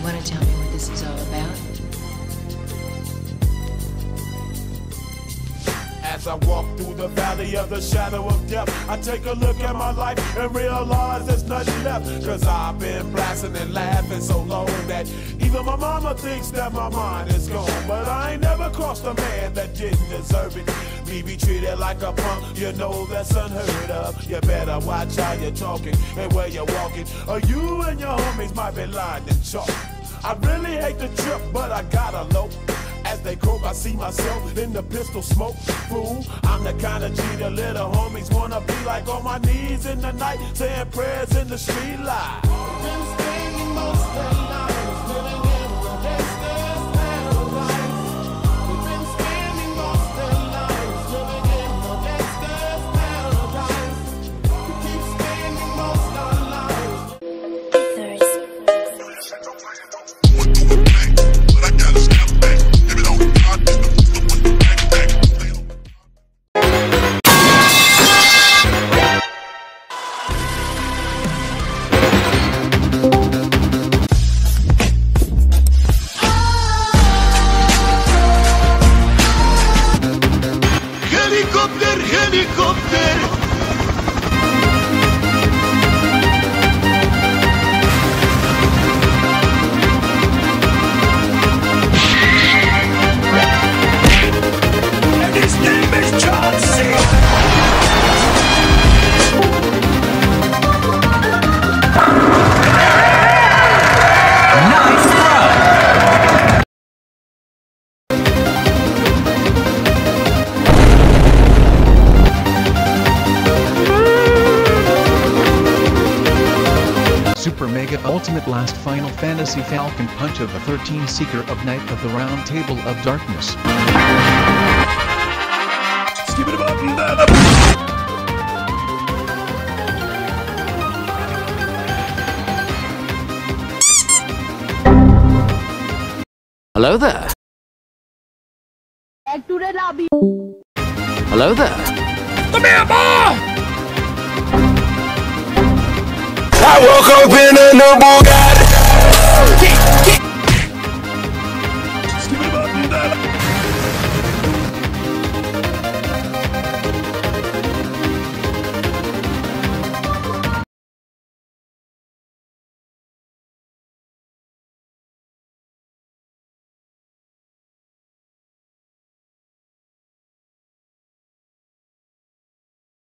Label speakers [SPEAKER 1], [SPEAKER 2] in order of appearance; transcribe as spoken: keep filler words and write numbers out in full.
[SPEAKER 1] You want to tell me what this is all about?
[SPEAKER 2] As I walk through the valley of the shadow of death, I take a look at my life and realize there's nothing left. Cause I've been blasting and laughing so long that even my mama thinks that my mind is gone. But I ain't never crossed a man that didn't deserve it. Me be treated like a punk, you know that's unheard of. You better watch how you're talking and where you're walking, or you and your homies might be lying in chalk. I really hate the trip, but I gotta low. As they croak, I see myself in the pistol smoke. Fool, I'm the kind of G the little homies wanna be like, on my knees in the night, saying prayers in the street light. Been spending most of their lives living in the gangster's paradise. We've been spending most of their lives living in the gangster's paradise. We keep spending most of our lives. But I gotta step back.
[SPEAKER 3] Helicopter, helicopter. And his name is Chauncey. Nice run. Super Mega Ultimate Last Final Fantasy Falcon Punch of the thirteen Seeker of Night of the Round Table of Darkness. Skip it up,
[SPEAKER 4] Hello there.
[SPEAKER 5] Back to the lobby.
[SPEAKER 4] Hello there.
[SPEAKER 3] Come here, boy!
[SPEAKER 2] I woke up in a new Brogan.